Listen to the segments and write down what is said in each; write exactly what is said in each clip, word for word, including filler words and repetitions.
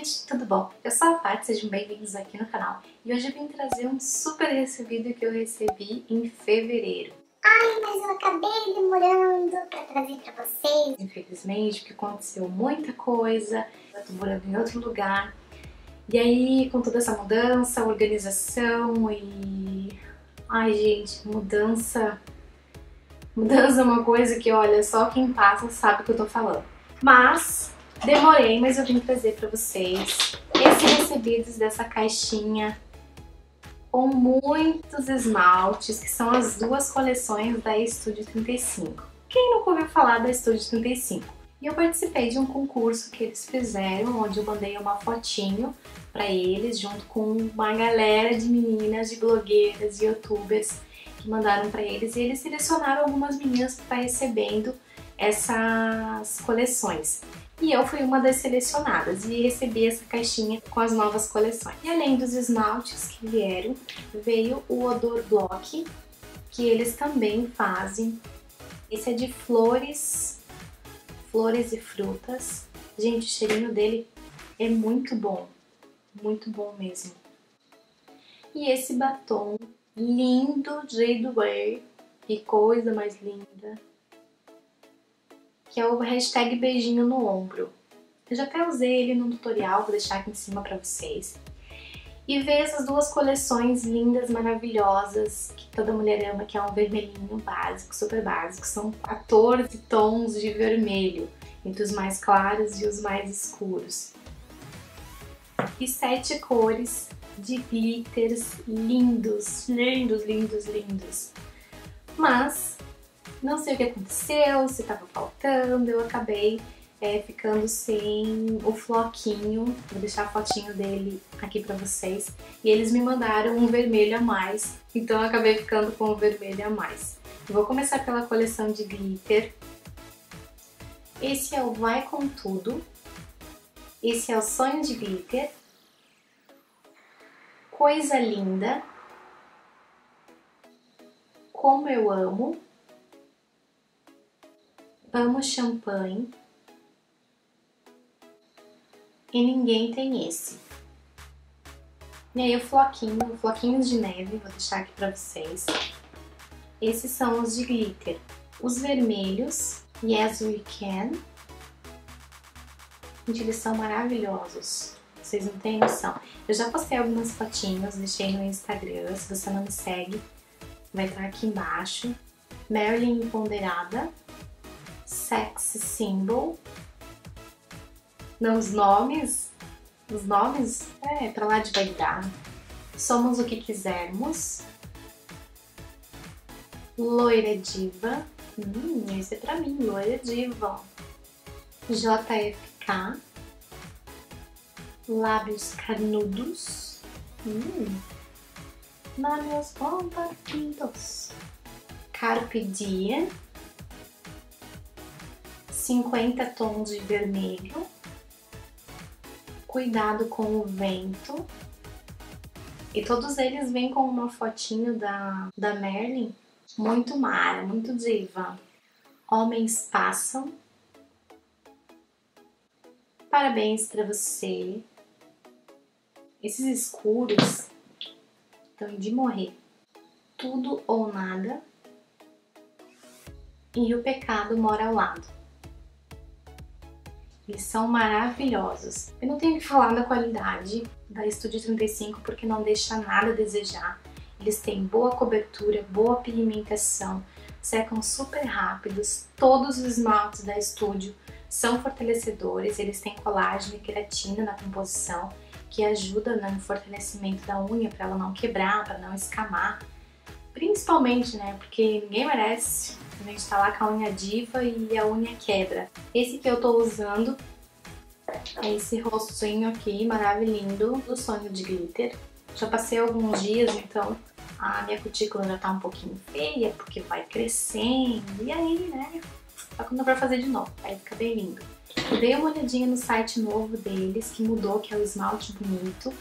gente, tudo bom? Eu sou a Paty, sejam bem-vindos aqui no canal. E hoje eu vim trazer um super recebido que eu recebi em fevereiro. Ai, mas eu acabei demorando pra trazer pra vocês. Infelizmente, porque aconteceu muita coisa, eu tô morando em outro lugar. E aí, com toda essa mudança, organização e... Ai, gente, mudança... Mudança é uma coisa que, olha, só quem passa sabe o que eu tô falando. Mas... demorei, mas eu vim trazer pra vocês esses recebidos dessa caixinha com muitos esmaltes, que são as duas coleções da Estúdio trinta e cinco. Quem nunca ouviu falar da Estúdio trinta e cinco? E eu participei de um concurso que eles fizeram, onde eu mandei uma fotinho pra eles, junto com uma galera de meninas, de blogueiras, de youtubers, que mandaram pra eles, e eles selecionaram algumas meninas pra estar recebendo essas coleções. E eu fui uma das selecionadas e recebi essa caixinha com as novas coleções. E além dos esmaltes que vieram, veio o Odor Block, que eles também fazem. Esse é de flores, flores e frutas. Gente, o cheirinho dele é muito bom, muito bom mesmo. E esse batom lindo, Jade Wear, que coisa mais linda, que é o hashtag beijinho no ombro. Eu já até usei ele no tutorial, vou deixar aqui em cima pra vocês. E ver essas duas coleções lindas, maravilhosas, que toda mulher ama, que é um vermelhinho básico, super básico. São quatorze tons de vermelho, entre os mais claros e os mais escuros. E sete cores de glitters lindos, lindos, lindos, lindos. Mas... não sei o que aconteceu, se tava faltando, eu acabei é, ficando sem o floquinho. Vou deixar a fotinho dele aqui pra vocês. E eles me mandaram um vermelho a mais, então eu acabei ficando com o vermelho a mais. Eu vou começar pela coleção de glitter. Esse é o Vai Com Tudo. Esse é o Sonho de Glitter. Coisa Linda. Como Eu Amo. Amo Champanhe. E Ninguém Tem Esse. E aí o floquinho, floquinhos de neve, vou deixar aqui pra vocês. Esses são os de glitter. Os vermelhos, Yes We Can. Gente, eles são maravilhosos. Vocês não têm noção. Eu já postei algumas fotinhos, deixei no Instagram. Se você não me segue, vai estar aqui embaixo. Marilyn Empoderada. Sex Symbol. Não, os nomes, os nomes, é, pra lá de vaidade. Somos o que quisermos. Loira Diva. Hum, esse é pra mim, Loira Diva. J F K. Lábios Carnudos. Hum. Lábios compartidos. Carpe Diem. cinquenta tons de vermelho. Cuidado com o Vento. E todos eles vêm com uma fotinho da, da Marilyn. Muito mara, muito diva. Homens Passam. Parabéns pra você. Esses escuros estão de morrer. Tudo ou Nada. E O Pecado Mora ao Lado. Eles são maravilhosos. Eu não tenho que falar da qualidade da Estúdio trinta e cinco porque não deixa nada a desejar. Eles têm boa cobertura, boa pigmentação, secam super rápidos. Todos os esmaltes da Estúdio são fortalecedores, eles têm colágeno e queratina na composição, que ajuda no fortalecimento da unha para ela não quebrar, para não escamar. Principalmente, né, porque ninguém merece a gente tá lá com a unha diva e a unha quebra. Esse que eu tô usando é esse rostinho aqui, maravilhoso, do Sonho de Glitter. Já passei alguns dias, então a minha cutícula já tá um pouquinho feia, porque vai crescendo, e aí, né, só quando vai fazer de novo, aí fica bem lindo. Eu dei uma olhadinha no site novo deles, que mudou, que é o Esmalte Bonito.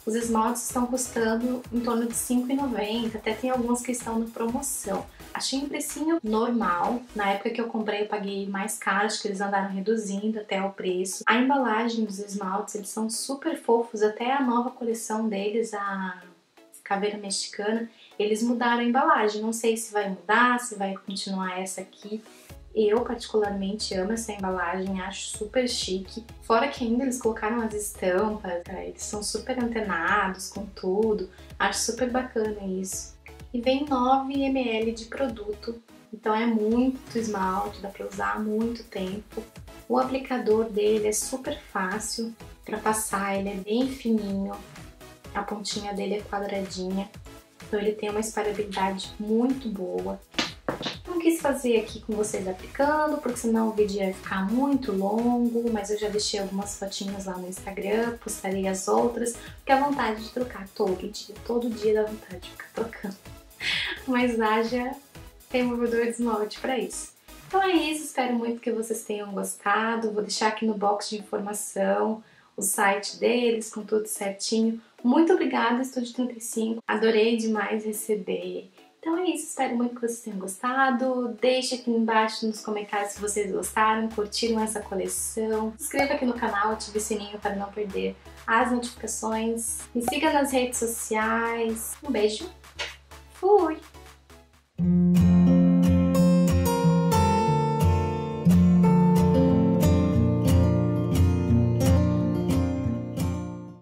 os esmaltes estão custando em torno de cinco reais e noventa centavos, até tem alguns que estão na promoção. Achei um precinho normal, na época que eu comprei eu paguei mais caro, acho que eles andaram reduzindo até o preço. A embalagem dos esmaltes, eles são super fofos, até a nova coleção deles, a Caveira Mexicana, eles mudaram a embalagem, não sei se vai mudar, se vai continuar essa aqui. Eu particularmente amo essa embalagem, acho super chique. Fora que ainda eles colocaram as estampas, eles são super antenados com tudo, acho super bacana isso. E vem nove mililitros de produto, então é muito esmalte, dá pra usar há muito tempo. O aplicador dele é super fácil para passar, ele é bem fininho, a pontinha dele é quadradinha, então ele tem uma espalhabilidade muito boa. Não quis fazer aqui com vocês aplicando, porque senão o vídeo ia ficar muito longo, mas eu já deixei algumas fotinhas lá no Instagram, postarei as outras, porque a vontade de trocar todo dia, todo dia dá vontade de ficar trocando. Mas haja removedor de esmalte para isso. Então é isso, espero muito que vocês tenham gostado, vou deixar aqui no box de informação o site deles, com tudo certinho. Muito obrigada, Estúdio trinta e cinco, adorei demais receber. Então é isso, espero muito que vocês tenham gostado. Deixe aqui embaixo nos comentários se vocês gostaram, curtiram essa coleção. Se inscreva aqui no canal, ative o sininho para não perder as notificações. Me siga nas redes sociais. Um beijo!